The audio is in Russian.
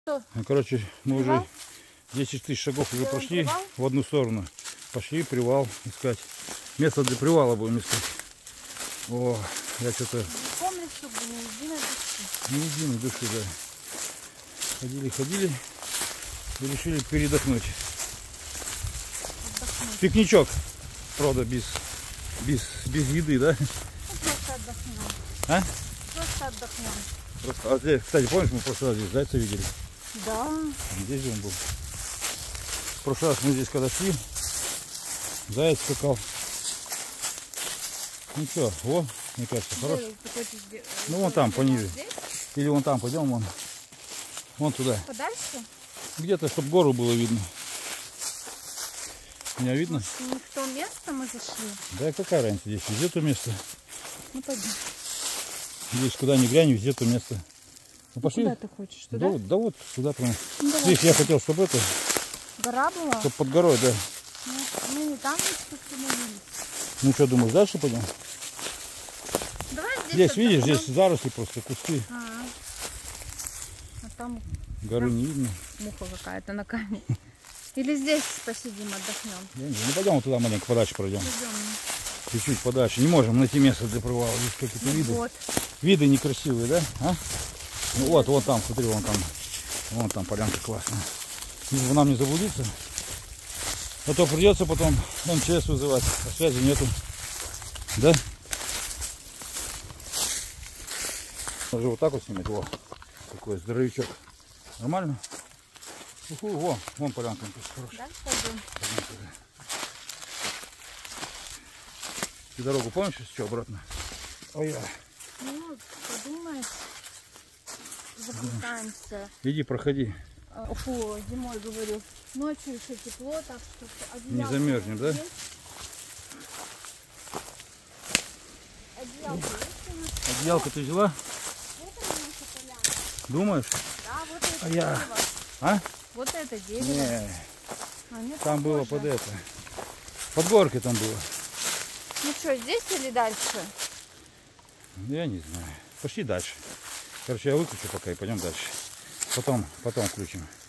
Ну, короче, мы уже 10 тысяч шагов уже прошли в одну сторону. Пошли привал искать. Место для привала будем искать. О, я что-то... Помню, чтобы не единой души. Не единой души, да. Ходили и решили передохнуть. Пикничок, правда, без еды, да? Ну, просто отдохнем. А? Просто отдохнем. А здесь, кстати, помнишь, мы в прошлый раз здесь зайца видели? Да. Здесь же он был. В прошлый раз мы здесь когда шли, заяц скакал. Ну что, о, мне кажется, хорошо. Ну вон там, пониже. Или вон там, пойдем вон. Вон туда. Подальше? Где-то, чтобы гору было видно. Меня видно? Может, не в то место мы зашли? Да какая разница, здесь везде то место. Ну пойдем. Здесь куда ни глянь, везде то место. Ну пошли. Куда ты хочешь? Туда? Да вот сюда прям. Ну, Здесь я хотел, чтобы это. Гора была? Чтобы под горой, да. Ну не там мы остановились. Ну что, думаешь, дальше пойдем? Давай Здесь, видишь, здесь заросли просто, кусты. А там Горы не видно. муха какая-то на камне. Или здесь посидим, отдохнем. Ну пойдем туда маленько подальше пройдем. Пойдем. Чуть-чуть подальше. Не можем найти место для привала. Здесь какие-то виды. Вот. Виды некрасивые, да? А? Ну вот там, смотри, вон там полянка классная. Лишь бы нам не заблудиться. А то придется потом МЧС вызывать, а связи нету. Да? Даже вот так вот снимать. Во, такой здоровячок. Нормально? Уху, вон полянка хорошая. Да, пойдем. Ты дорогу помнишь, что обратно? Ой, Ну, подумаешь, запутаемся. иди, проходи. Фу, зимой говорю. Ночью еще тепло, так что Не замерзнем, да? Одеялко есть у нас? Одеялко ты взяла? Вот это наша поляна. Думаешь? Да, вот это я... дерево. А? Вот это дерево. Не, Нет, там было похоже. под это. Под горкой там было. Ну что, здесь или дальше? Я не знаю. Пошли дальше. Короче, я выключу пока и пойдем дальше. Потом включим.